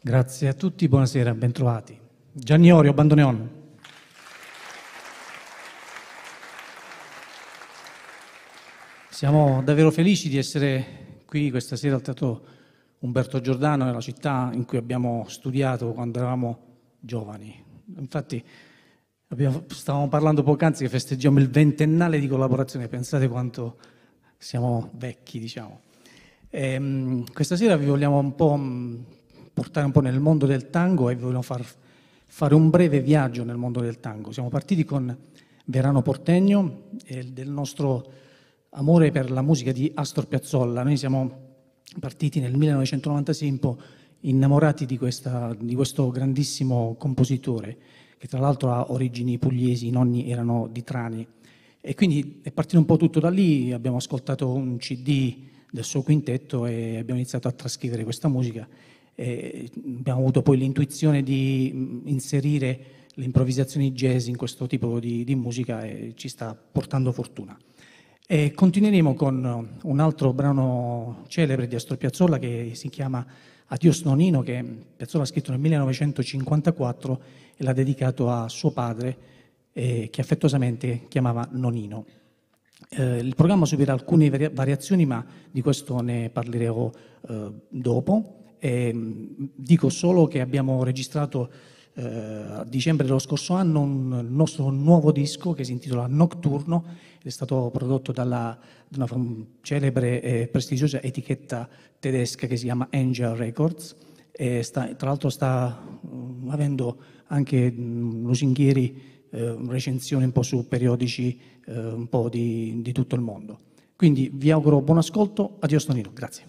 Grazie a tutti, buonasera, bentrovati. Gianni Orio, Bandoneon. Siamo davvero felici di essere qui questa sera al Teatro Umberto Giordano, nella città in cui abbiamo studiato quando eravamo giovani. Infatti stavamo parlando poc'anzi che festeggiamo il 20ennale di collaborazione, pensate quanto siamo vecchi, diciamo. Questa sera vi vogliamo un po' portare un po' nel mondo del tango e vi vogliamo fare un breve viaggio nel mondo del tango. Siamo partiti con Verano Porteño e del nostro amore per la musica di Astor Piazzolla. Noi siamo partiti nel 1996 un po' innamorati di questo grandissimo compositore, che tra l'altro ha origini pugliesi, i nonni erano di Trani. E quindi è partito un po' tutto da lì, abbiamo ascoltato un CD del suo quintetto e abbiamo iniziato a trascrivere questa musica. E abbiamo avuto poi l'intuizione di inserire le improvvisazioni jazz in questo tipo di musica e ci sta portando fortuna. E continueremo con un altro brano celebre di Astor Piazzolla che si chiama Adios Nonino, che Piazzolla ha scritto nel 1954 e l'ha dedicato a suo padre, che affettuosamente chiamava Nonino. Il programma subirà alcune variazioni, ma di questo ne parlerò dopo. Dico solo che abbiamo registrato a dicembre dello scorso anno un nostro nuovo disco che si intitola Nocturno, è stato prodotto da una celebre e prestigiosa etichetta tedesca che si chiama Angel Records e tra l'altro sta avendo anche lusinghieri recensioni un po' su periodici un po' di tutto il mondo. Quindi vi auguro buon ascolto, addio Tonino, grazie.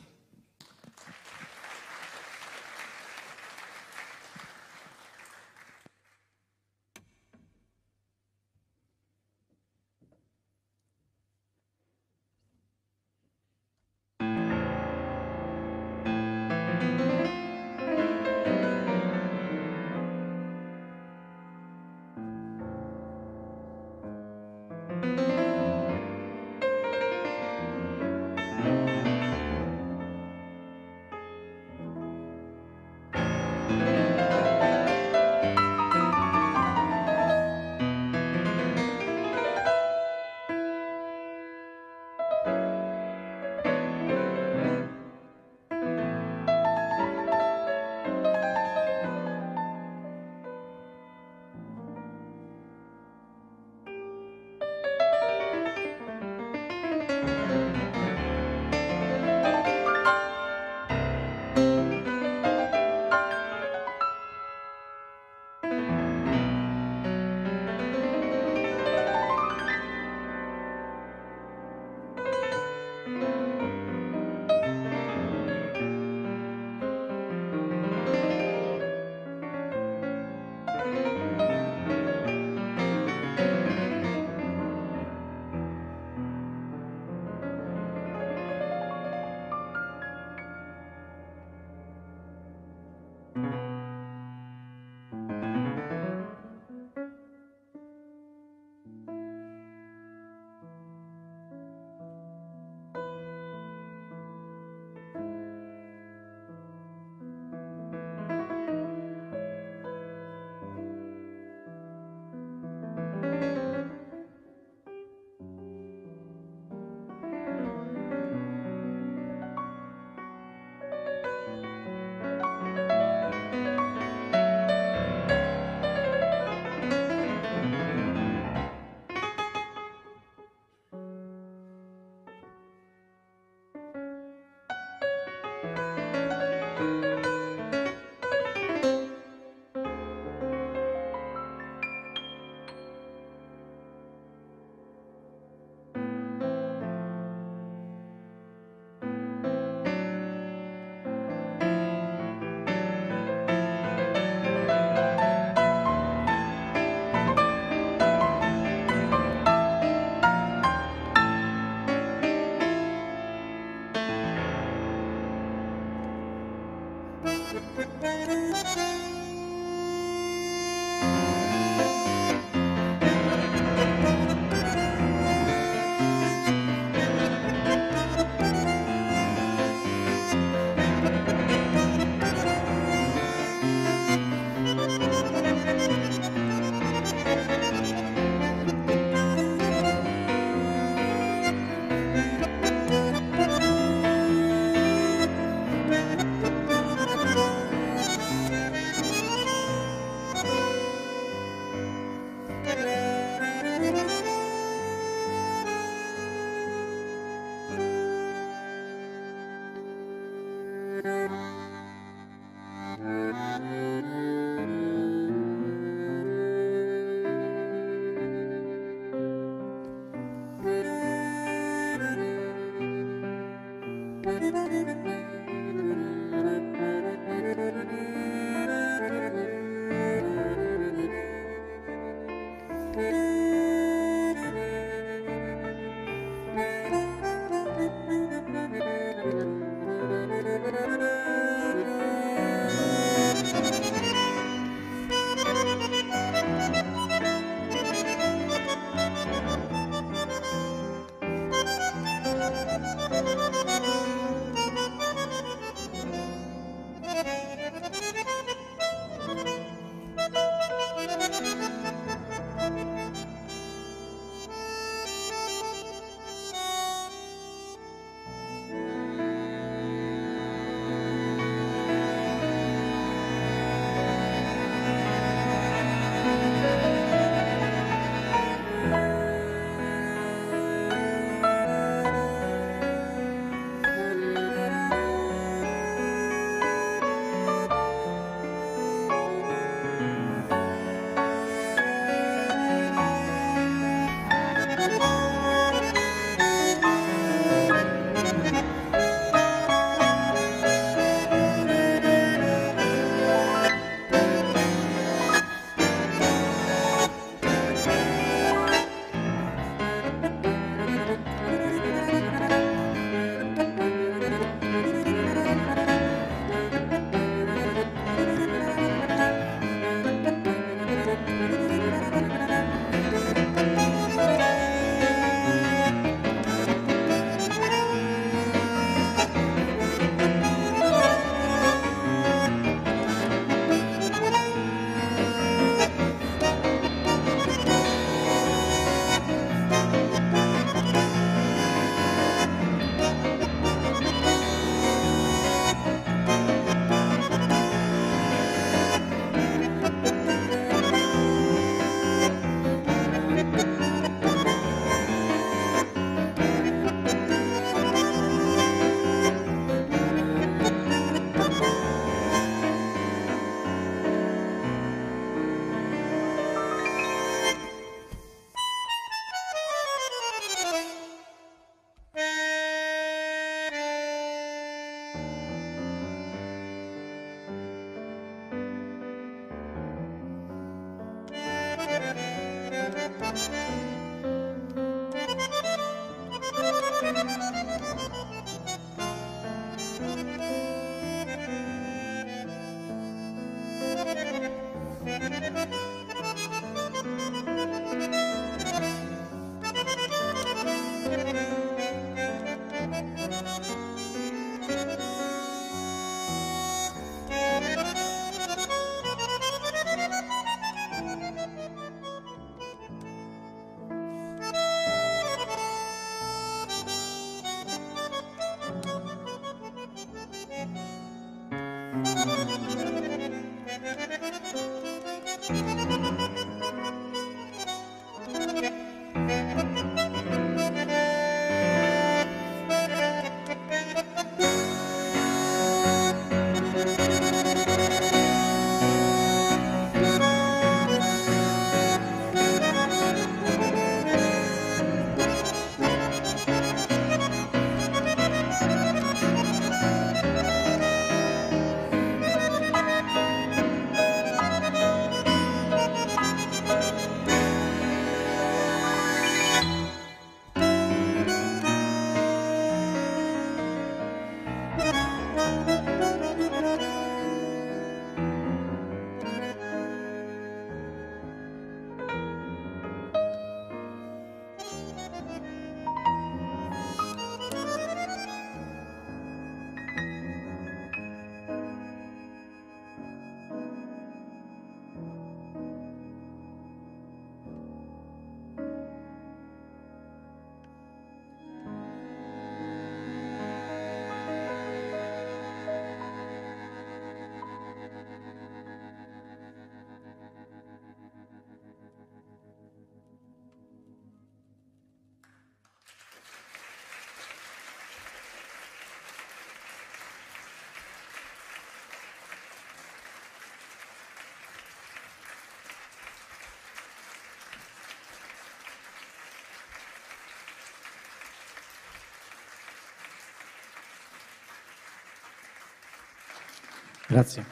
Grazie.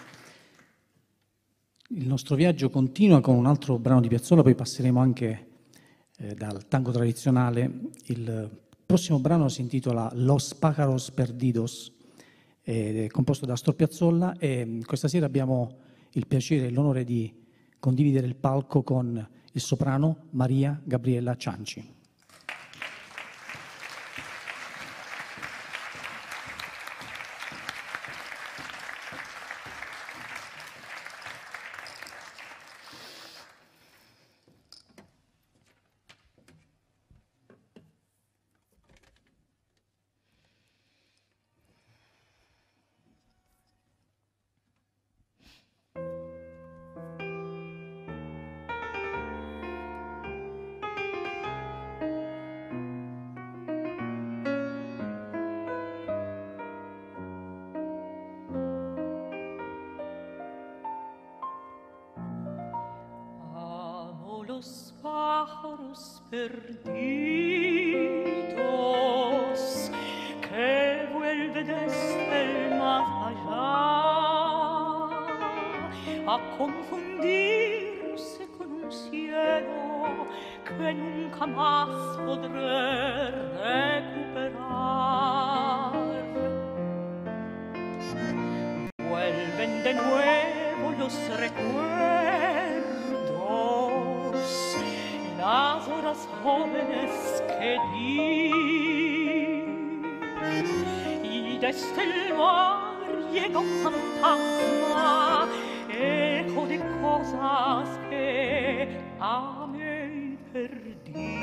Il nostro viaggio continua con un altro brano di Piazzolla, poi passeremo anche dal tango tradizionale. Il prossimo brano si intitola Los Pájaros Perdidos, ed è composto da Astor Piazzolla, e questa sera abbiamo il piacere e l'onore di condividere il palco con il soprano Maria Gabriella Cianci. Los pájaros perdidos que vuelven desde el más allá a confundirse con un cielo que nunca más podré recuperar. Vuelven de nuevo los recuerdos, las horas jóvenes que di, y desde el mar llega un fantasma, eco de cosas que amé y perdí.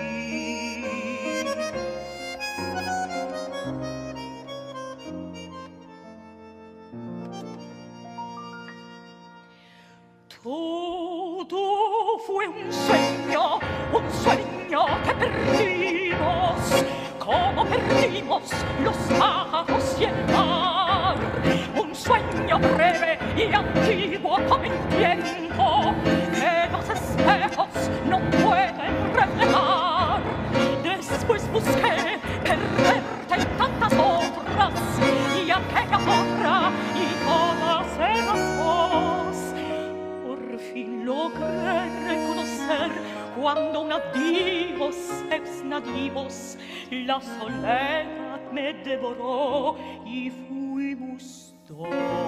Todo fue un sueño que perdimos, como perdimos los pájaros y el mar. Un sueño breve y antiguo como el tiempo, que los espejos no pueden reflejar. Después busqué perderte en tantas otras, y aquella otra, y todas eras vos. Por fin logré reconocer cuando un adiós ex nadivos la soledad me devoró y fuimos dos.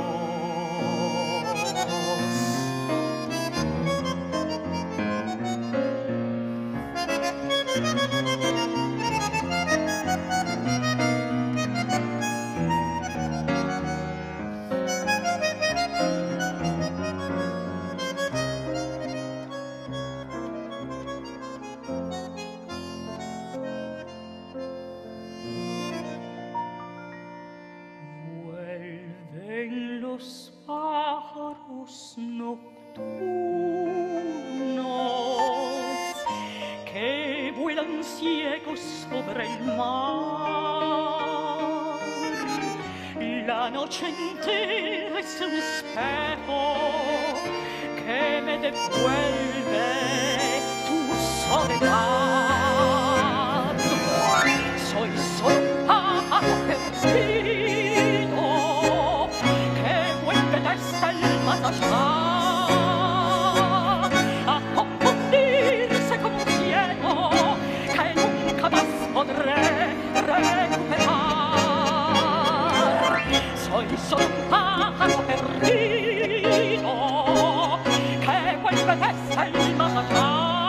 Los pájaros nocturnos que vuelan ciegos sobre el mar. La noche entera es un espejo que me devuelve tu soledad. Soy solo un pájaro perdido desde el más allá a confundirse con un cielo que nunca más podré recuperar. Soy solo un pájaro perdido que vuelve desde el más allá.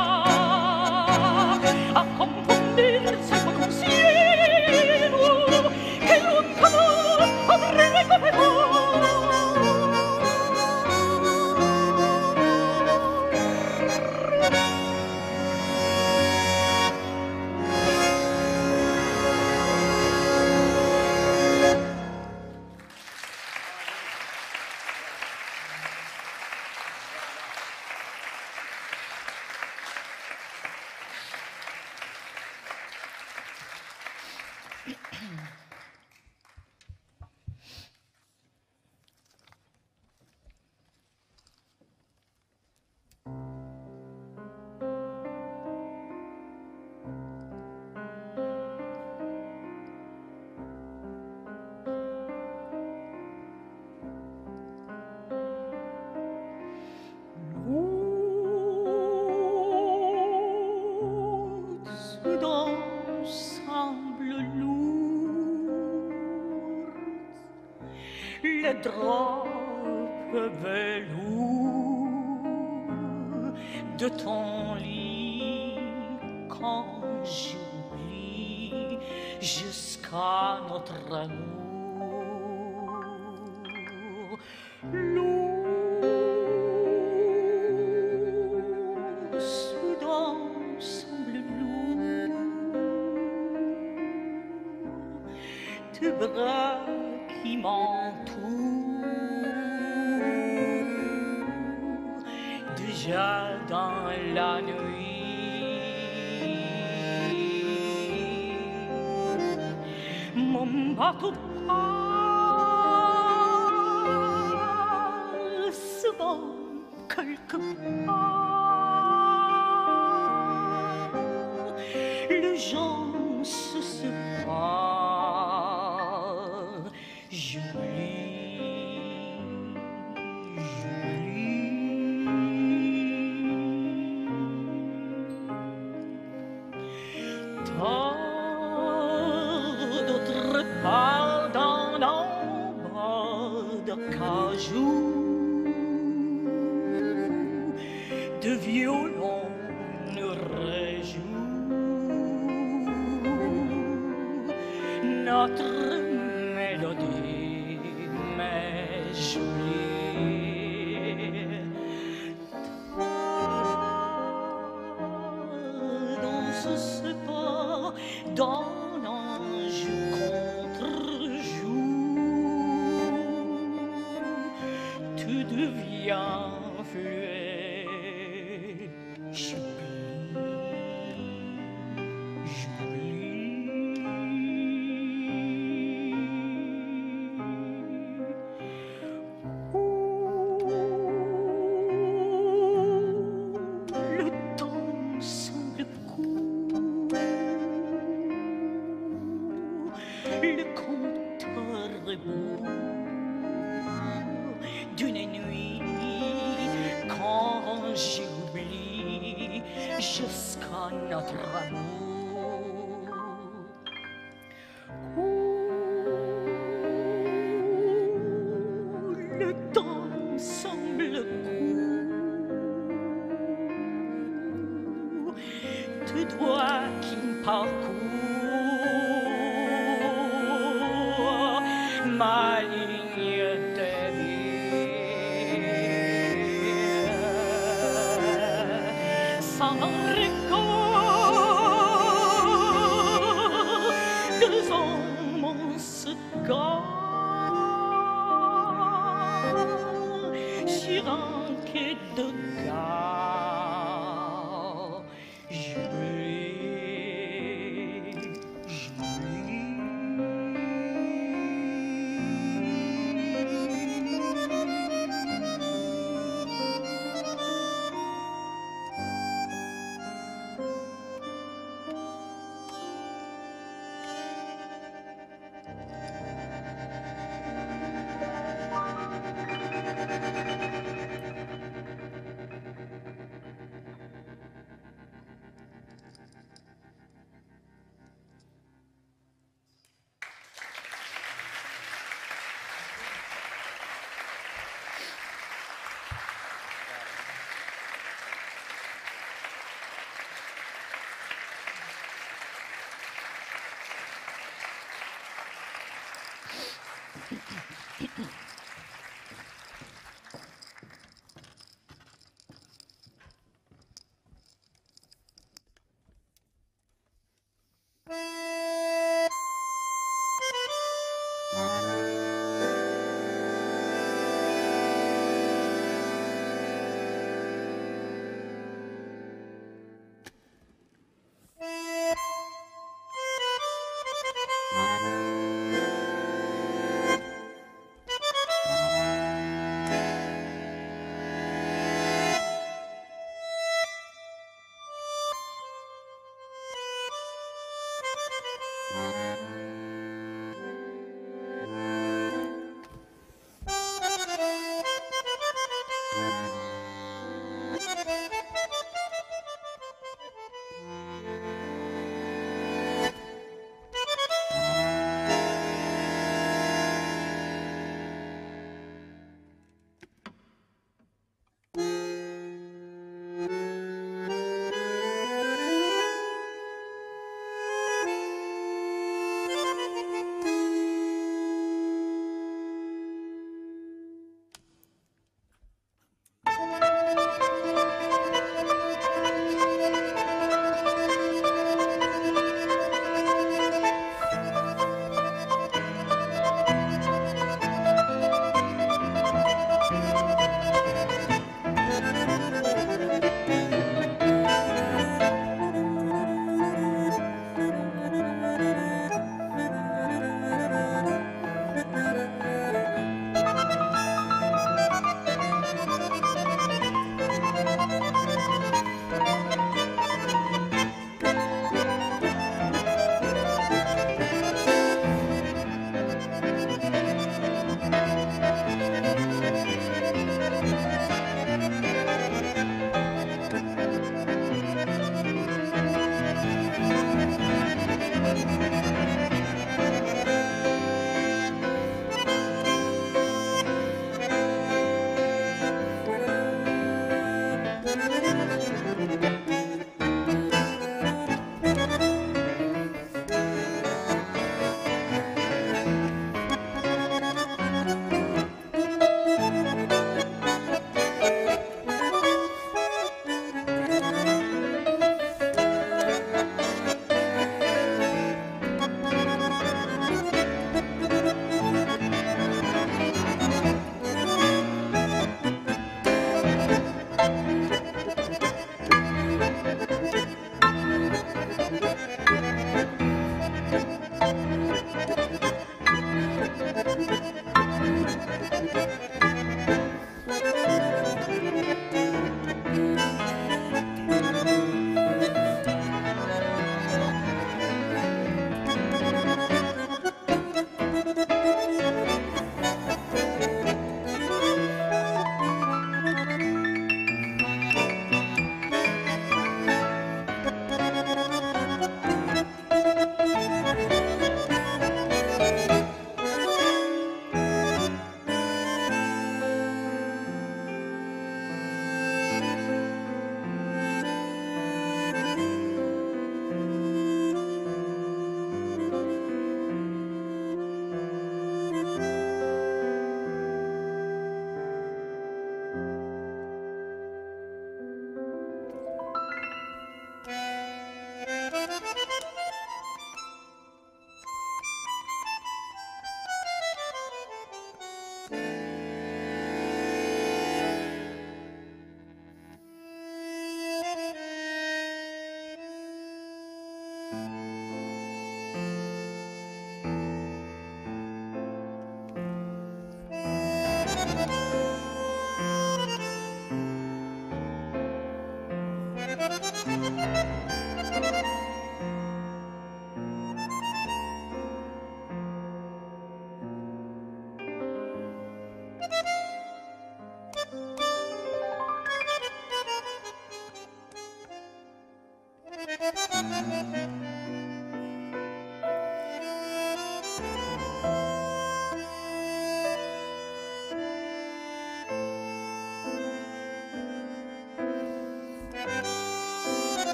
drapes velours de ton lit quand j'oublie jusqu'à notre amour. L'eau soudain semble lourd, tes bras qui m'entourent déjà dans la nuit. Mon bateau passe quelque part, les gens se séparent, j'oublie, tant d'autres parlent dans l'ombre d'acajou, de violon nous réjouit notre mélodie, mais j'oublie. Dans ce pas dans l'ange contre-jour, tu deviens fluet. Le temps semble court, le compteur rebout d'une nuit quand j'oublie jusqu'à notre amour. Le temps semble court, tes doigts qui me parcourent ma ligne de vie. Sans récord, deux hommes en se gare, chirant que de gare, j'oublie, j'oublie.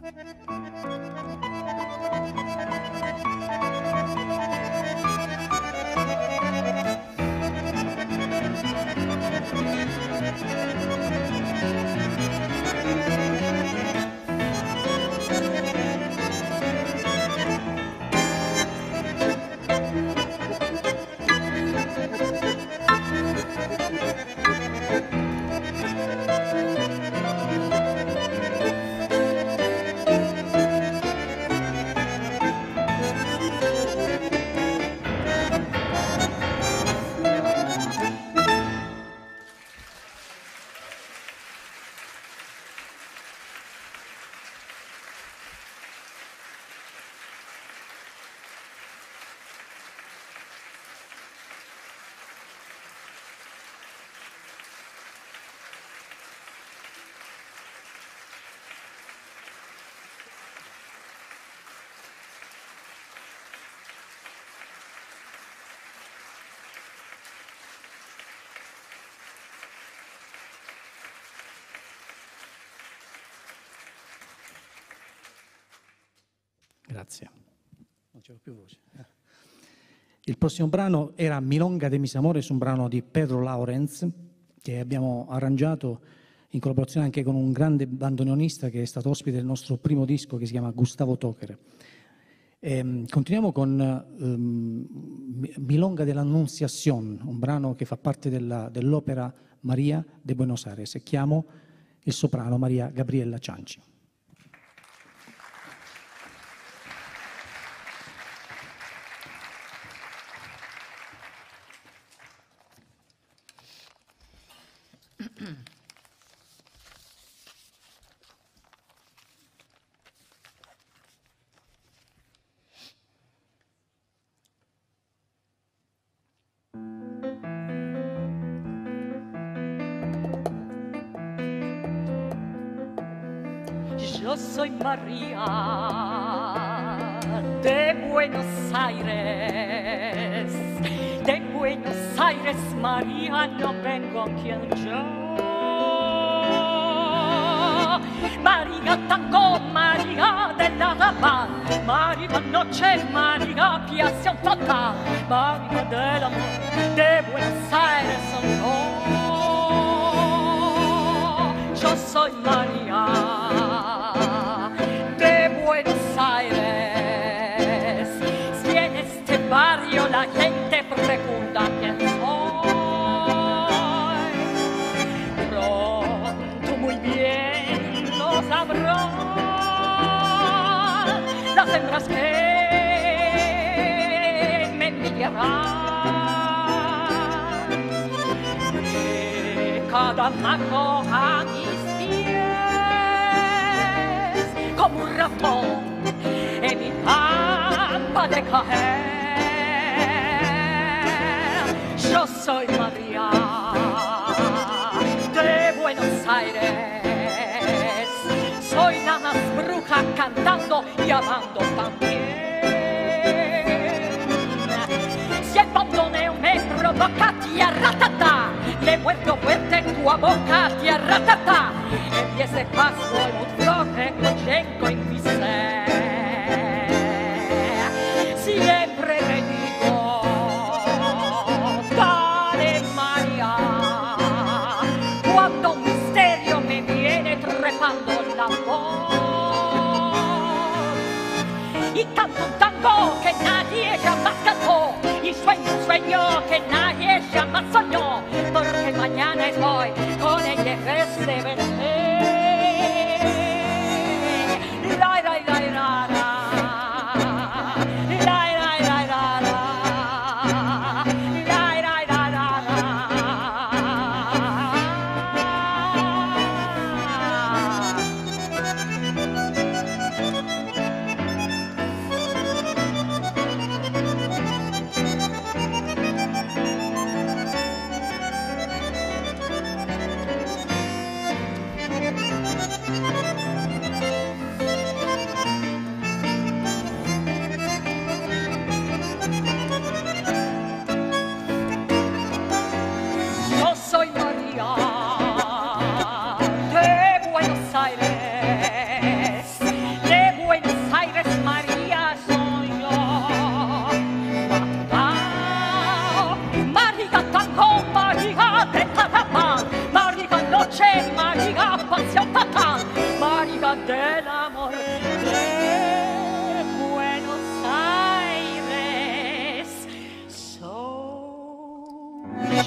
Grazie. Non c'è più voce. Il prossimo brano era Milonga de mis amores, un brano di Pedro Laurens che abbiamo arrangiato in collaborazione anche con un grande bandoneonista che è stato ospite del nostro primo disco, che si chiama Gustavo Tocher. Continuiamo con Milonga de la Annunciación, un brano che fa parte dell'opera Maria de Buenos Aires, e chiamo il soprano Maria Gabriella Cianci. Yo soy María de Buenos Aires, de Buenos Aires, María, no vengo quien yo. María tango, María de la Habana, María noche, María piación total, María del amor de Buenos Aires, oh, yo soy María de Buenos Aires. Si en este barrio la gente pregunta quién soy, pronto muy bien lo sabrán las hembras que me envidiarán de cada mago a mis pies como un ratón en mi pampa de caer. Yo soy María de Buenos Aires, soy la más bruja cantando y amando también. Si el bandoneo me provoca, tierra-tata, le muerdo fuerte en tu boca, tierra-tata, empiece paso un floje coyenco en mi ser. Siempre me digo, dale María, cuando un misterio me viene trepando la voz. Y canto un tango que nadie jamás cantó, y sueño un sueño que nadie jamás soñó, porque mañana es hoy, con el que se vencer. La, la, la, la, la.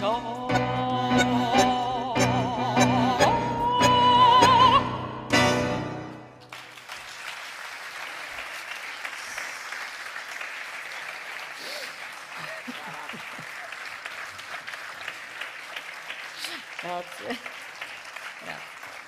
Grazie. Grazie.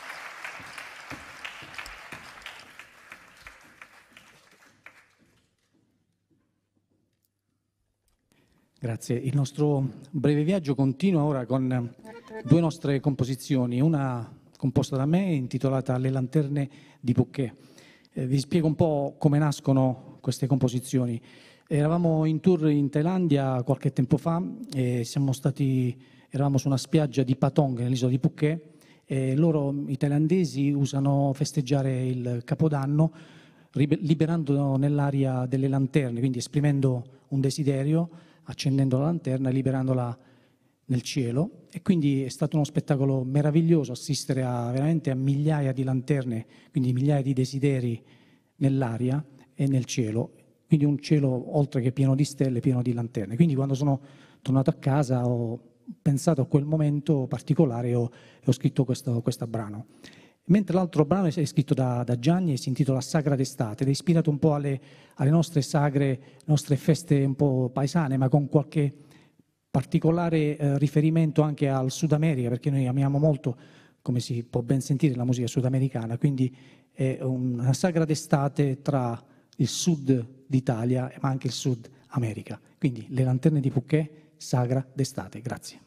Grazie. Il nostro breve viaggio continua ora con due nostre composizioni, una composta da me intitolata Le lanterne di Pucché. Vi spiego un po' come nascono queste composizioni. Eravamo in tour in Thailandia qualche tempo fa e eravamo su una spiaggia di Patong, nell'isola di Phuket, e loro, i thailandesi, usano festeggiare il Capodanno liberando nell'aria delle lanterne, quindi esprimendo un desiderio, accendendo la lanterna e liberandola nel cielo. E quindi è stato uno spettacolo meraviglioso assistere veramente a migliaia di lanterne, quindi migliaia di desideri nell'aria e nel cielo. Quindi un cielo oltre che pieno di stelle, pieno di lanterne. Quindi quando sono tornato a casa ho pensato a quel momento particolare e ho scritto questo brano. Mentre l'altro brano è scritto da Gianni e si intitola Sagra d'estate ed è ispirato un po' alle nostre sagre, nostre feste un po' paesane, ma con qualche particolare riferimento anche al Sud America, perché noi amiamo molto, come si può ben sentire, la musica sudamericana, quindi è una sagra d'estate tra il sud d'Italia ma anche il Sud America. Quindi Le lanterne di Phuket, sagra d'estate. Grazie.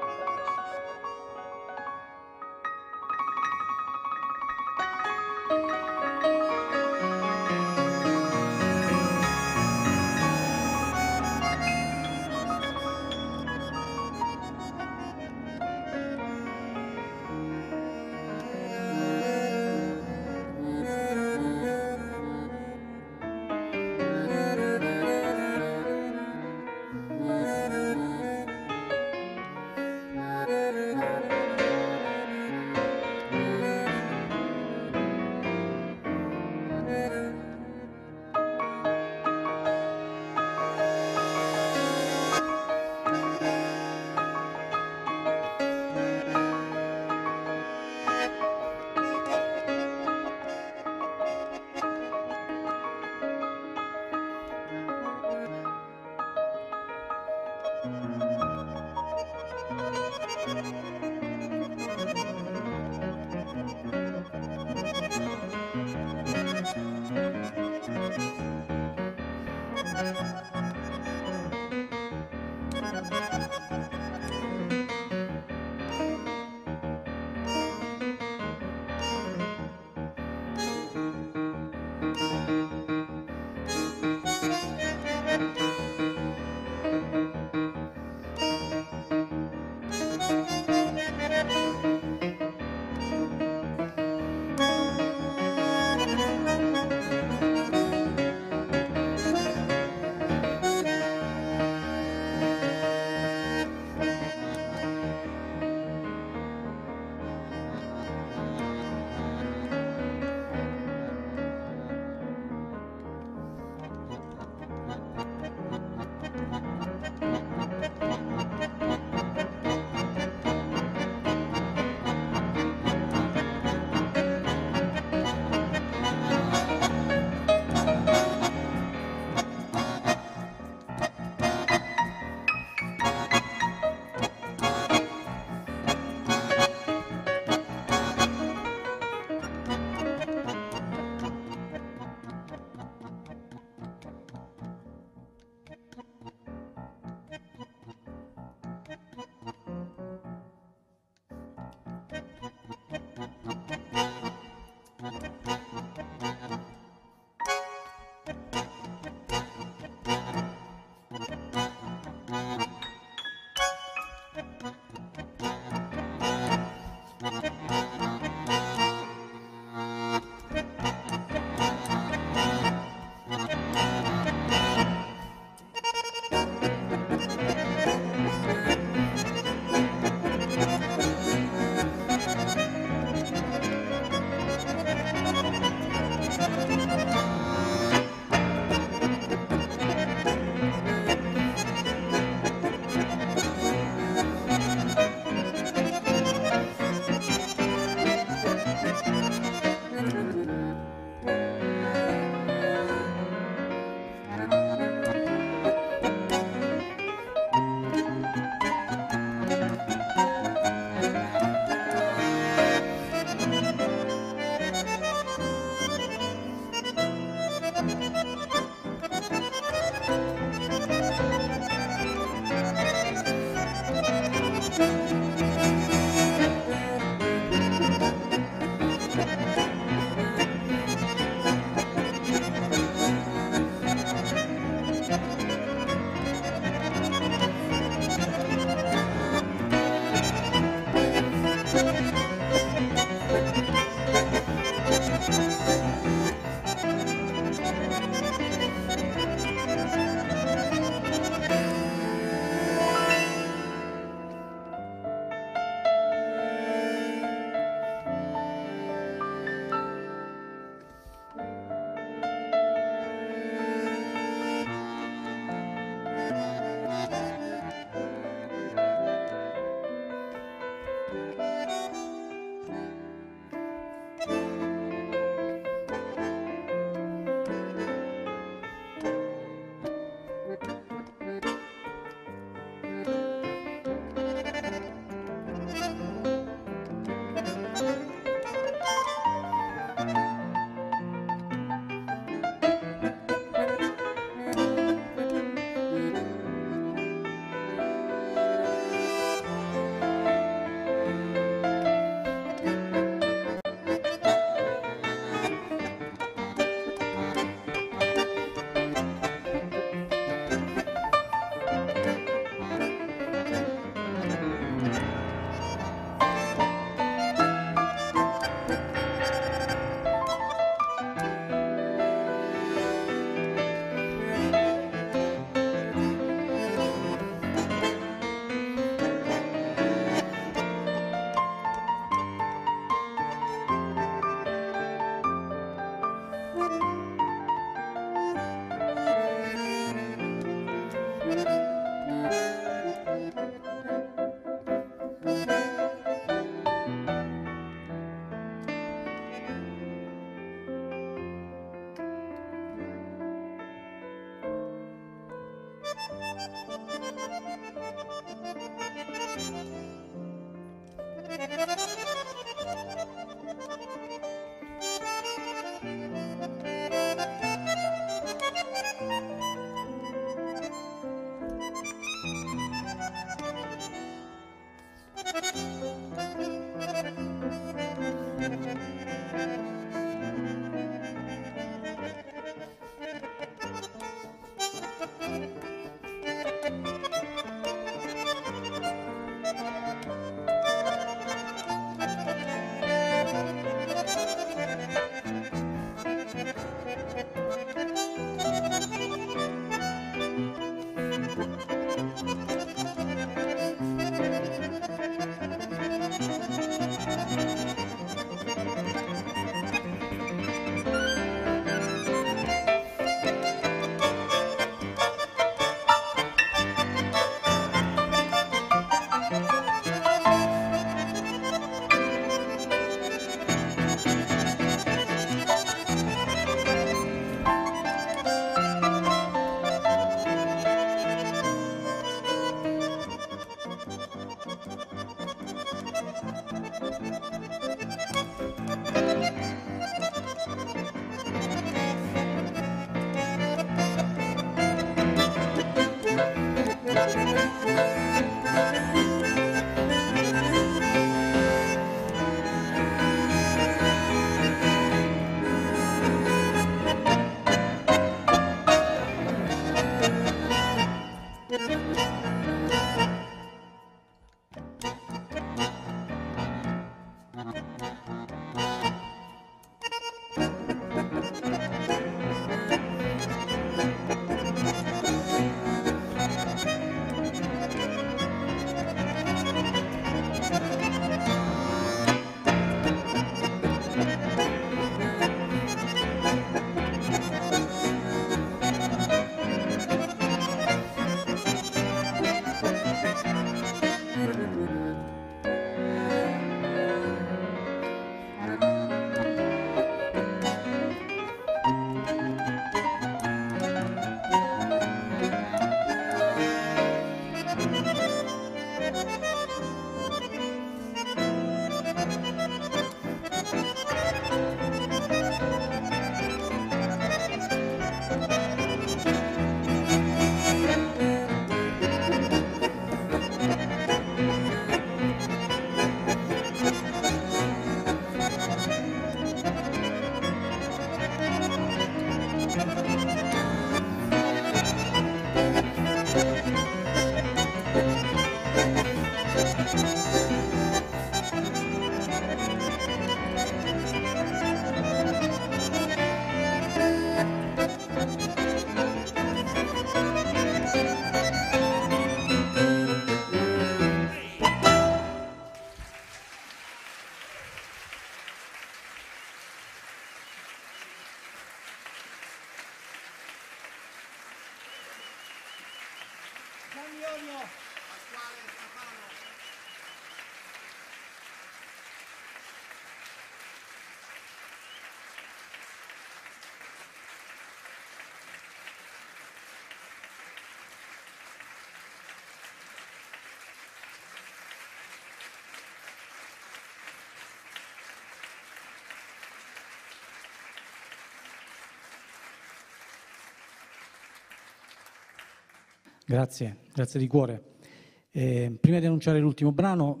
Grazie, grazie di cuore. Prima di annunciare l'ultimo brano,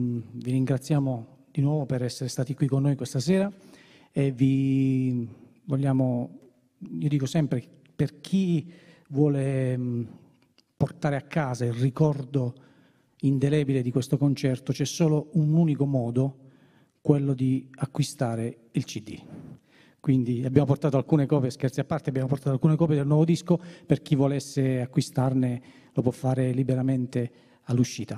vi ringraziamo di nuovo per essere stati qui con noi questa sera e vi vogliamo, io dico sempre, per chi vuole portare a casa il ricordo indelebile di questo concerto, c'è solo un unico modo, quello di acquistare il CD. Quindi abbiamo portato alcune copie, scherzi a parte, abbiamo portato alcune copie del nuovo disco, per chi volesse acquistarne lo può fare liberamente all'uscita.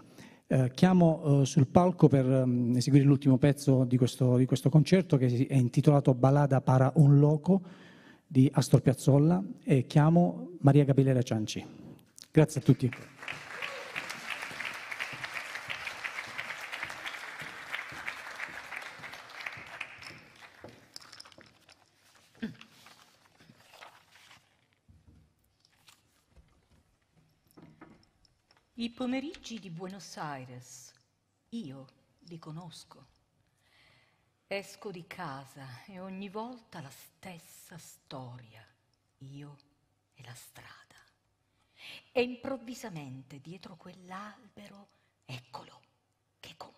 Chiamo sul palco per eseguire l'ultimo pezzo di questo concerto, che è intitolato Ballada para un loco di Astor Piazzolla, e chiamo Maria Gabriela Cianci. Grazie a tutti. I pomeriggi di Buenos Aires, io li conosco. Esco di casa e ogni volta la stessa storia, io e la strada. E improvvisamente dietro quell'albero, eccolo, che compare.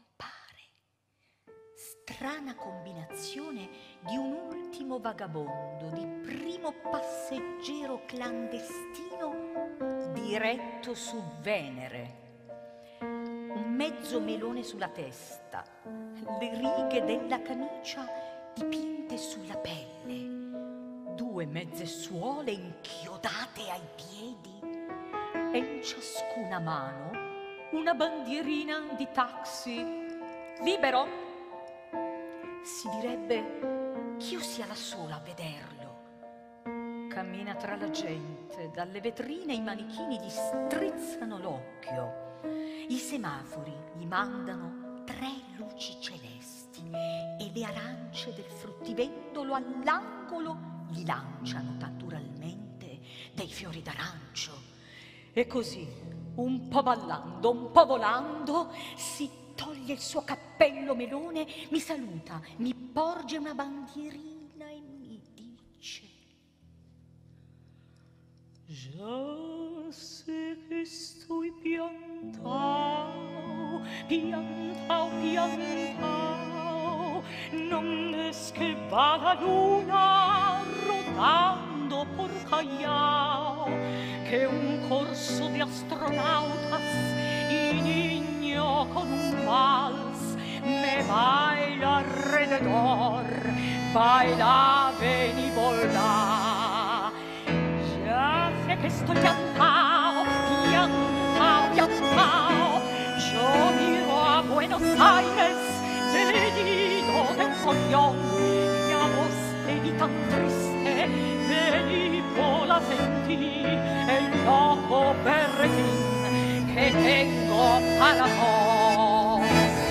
Strana combinazione di un ultimo vagabondo, di primo passeggero clandestino diretto su Venere. Un mezzo melone sulla testa, le righe della camicia dipinte sulla pelle, 2 mezze suole inchiodate ai piedi e in ciascuna mano una bandierina di taxi. Libero? Si direbbe che io sia la sola a vederlo. Cammina tra la gente, dalle vetrine i manichini gli strizzano l'occhio. I semafori gli mandano 3 luci celesti e le arance del fruttivendolo all'angolo gli lanciano naturalmente dei fiori d'arancio. E così, un po' ballando, un po' volando, si toglie il suo cappello melone, mi saluta, mi porge una bandierina e mi dice: «Ya sé que estoy piantao, piantao, piantao, non es que va la luna rodando por Callao, que un corso de astronautas y niño con un vals me baila alrededor, baila, ven y volá. Ya sé que estoy piantao, piantao, piantao, yo miro a Buenos Aires venido del follón, y a vos te vi tan triste, vení la sentí, el loco berretín que tengo para vos.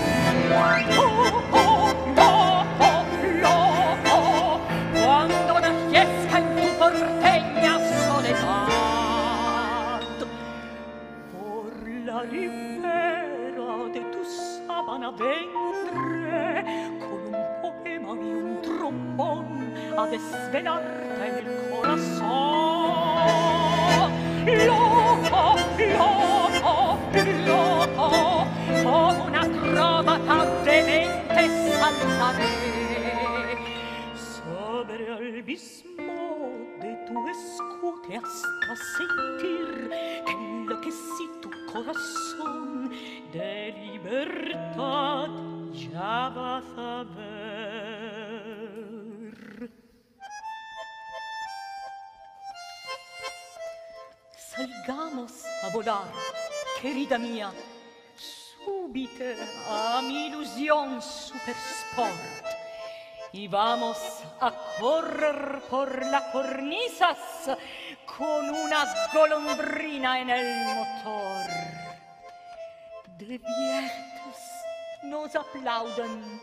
Loco, loco, cuando naciesca en tu porteña soledad, por la ribera de tu sábana vendré con un poema y un trombón a desvelarte el corazón. Loco, loco, loco, como una acróbata demente saltaré sobre el abismo de tu escote hasta sentir que enloquecí tu corazón de libertad ya vas a ver. Salgamos a volar, querida mía, súbite a mi ilusión supersport y vamos a correr por las cornisas con una golondrina en el motor. Despiertos nos aplauden.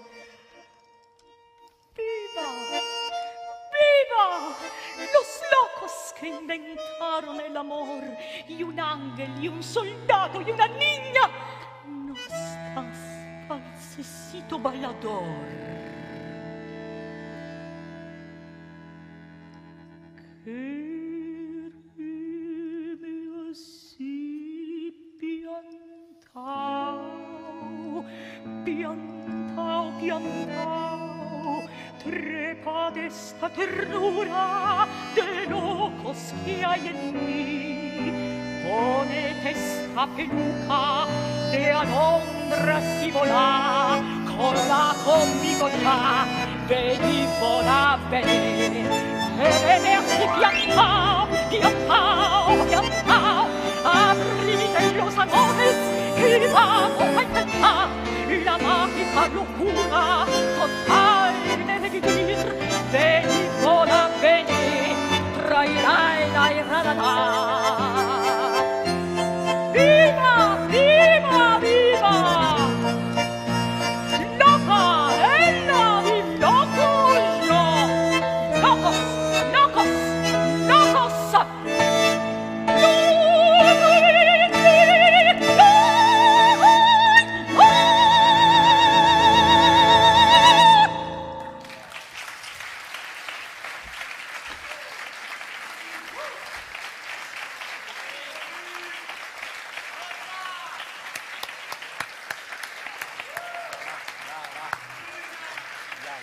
¡Viva! ¡Viva! Los locos que inventaron el amor, y un ángel, y un soldado, y una niña. No estás, falsecito bailador. Quédeme así piantao, piantao, piantao, trepa de esta ternura de locos que hay en mí. Ponete esta peluca de alondras y volá, corra conmigo ya, ven y volá, ven. Vene así piantao, piantao, piantao, aprite los amores y vamos a intentar la mágica locura total de vivir. Ven y volá, ven, traerai la irrada. ¡Viva, viva, viva! ¡Loca, ella y loco yo! ¡Locos, locos, locos! ¡Locos!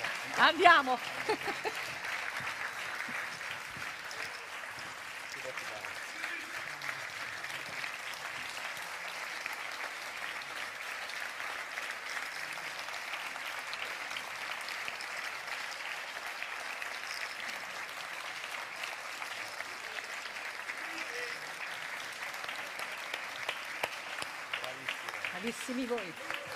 Andiamo. Bravissimi voi.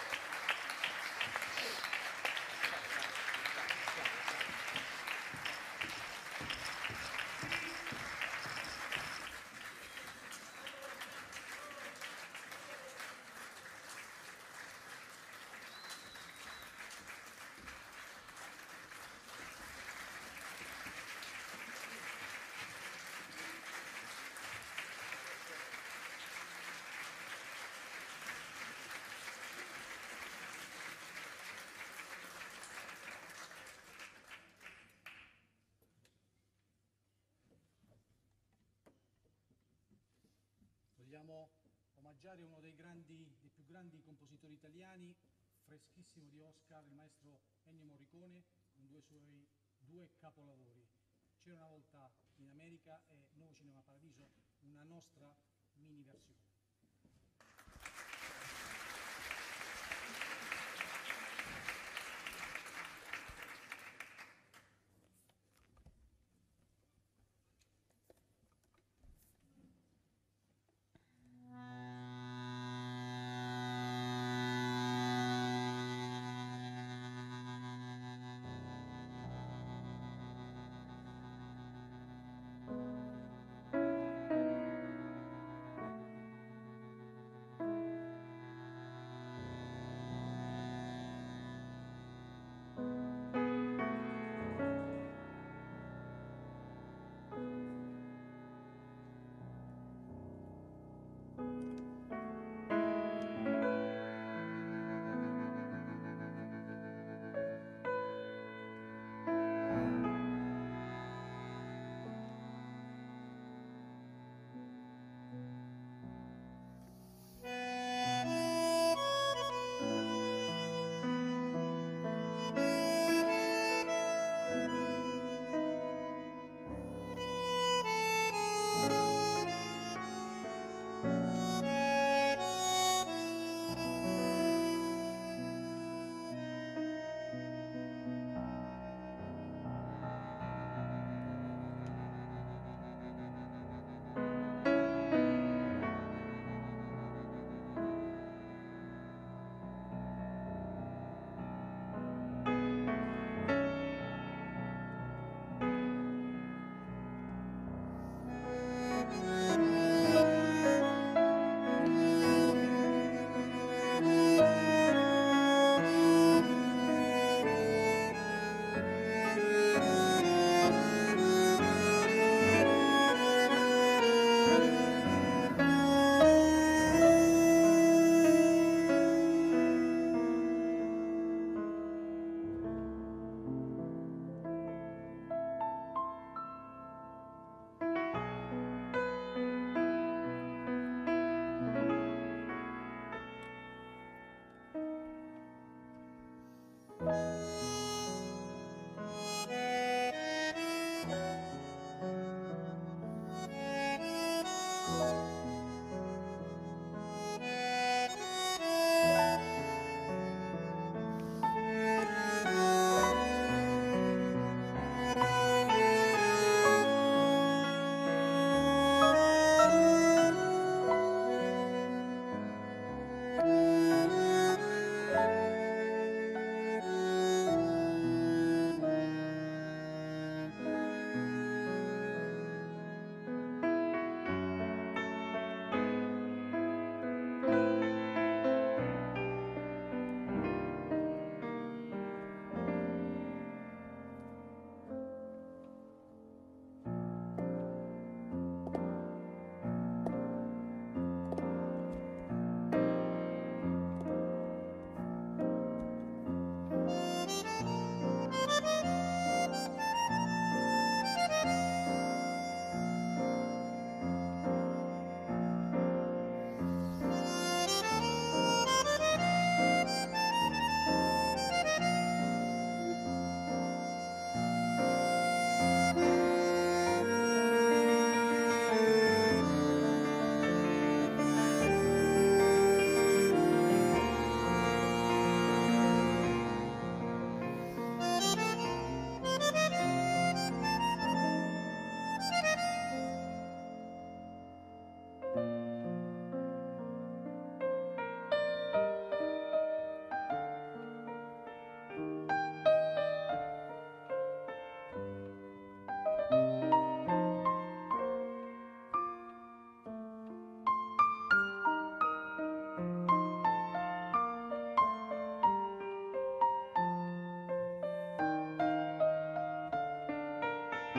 Vogliamo omaggiare uno dei più grandi compositori italiani, freschissimo di Oscar, il maestro Ennio Morricone, con due capolavori. C'era una volta in America e Nuovo Cinema Paradiso, una nostra mini versione.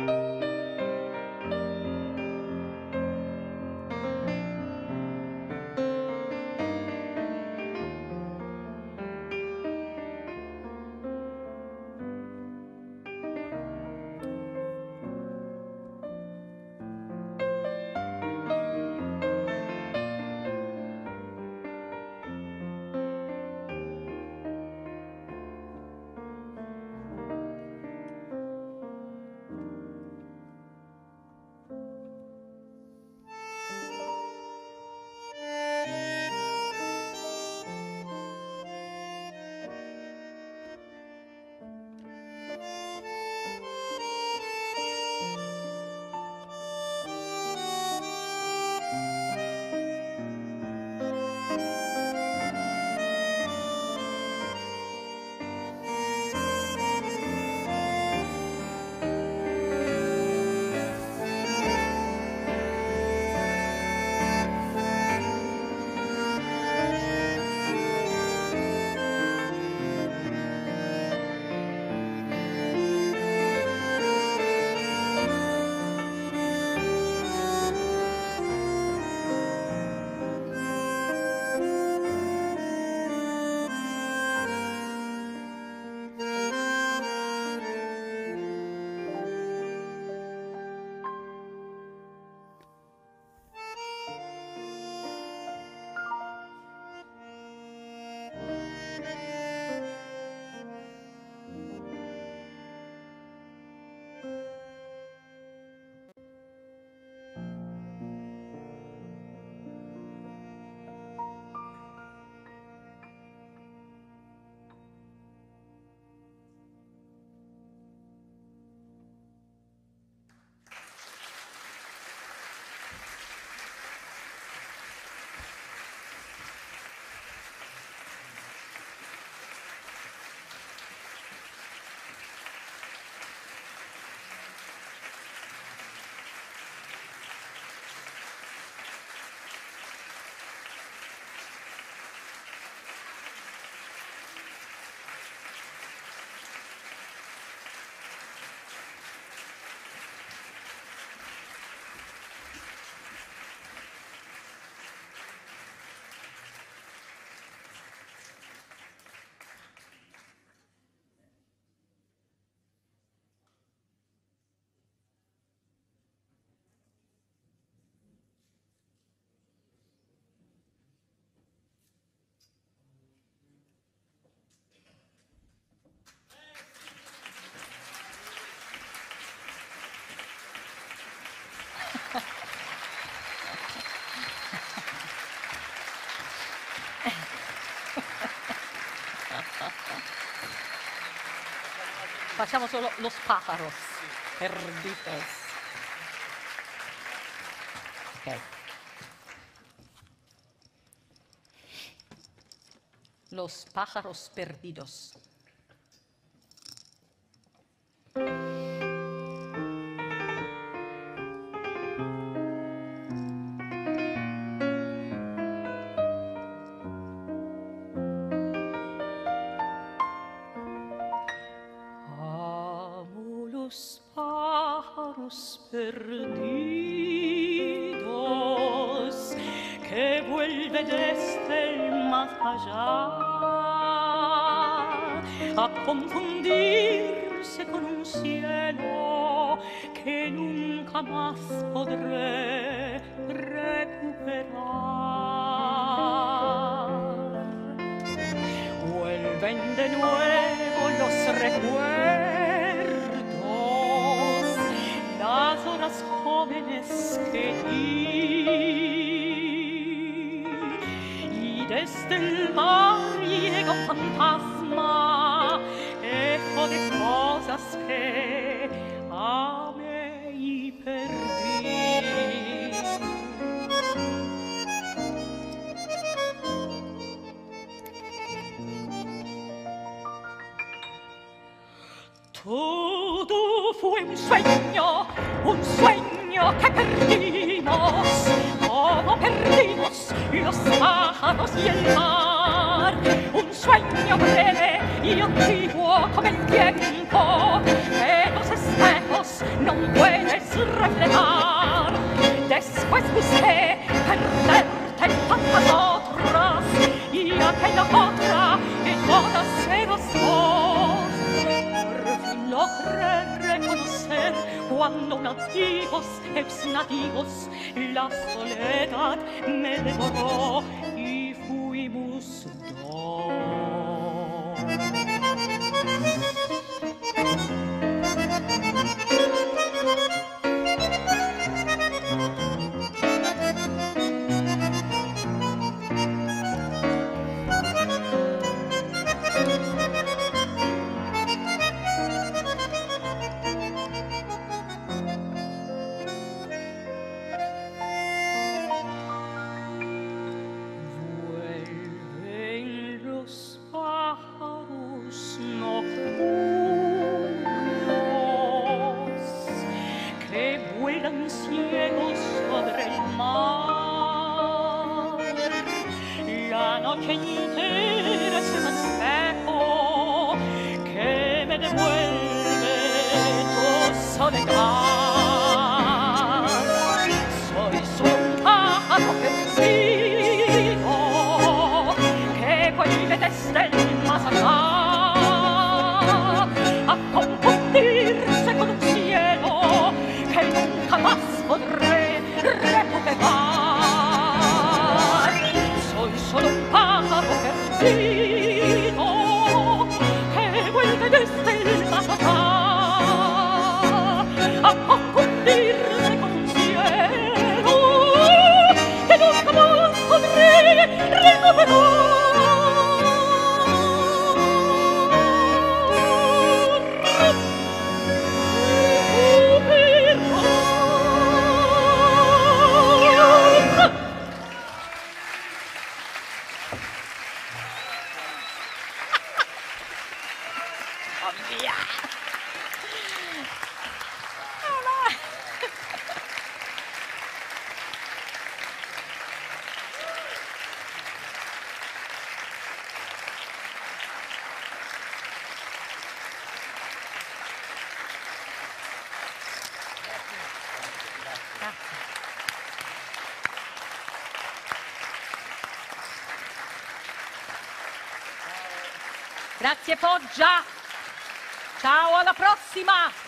Facciamo solo los pájaros perdidos. Ok. Los pájaros perdidos. Perdidos que vuelve desde el más allá a confundirse con un cielo que nunca más podré recuperar. Vuelven de nuevo los recuerdos, las horas jóvenes que di, y desde el mar llega un fantasma, eco de cosas que amé y perdí. Todo fue un sueño que perdimos, como perdimos los pájaros y el mar. Un sueño breve y antiguo como el tiempo, que los espejos no no creer reconocer cuando nativos ex nativos la soledad me devoró y fuimos dos. Ciegos sobre el mar, la noche entera es un espejo que me devuelve tu soledad. Soy solo un pájaro perdido que vuelve desde el más allá a confundirse con un cielo que nunca más podré recuperar. Soy solo un pájaro perdido que vuelve desde el más allá a confundirse con un cielo que nunca más podré recuperar. Grazie Foggia. Ciao, alla prossima.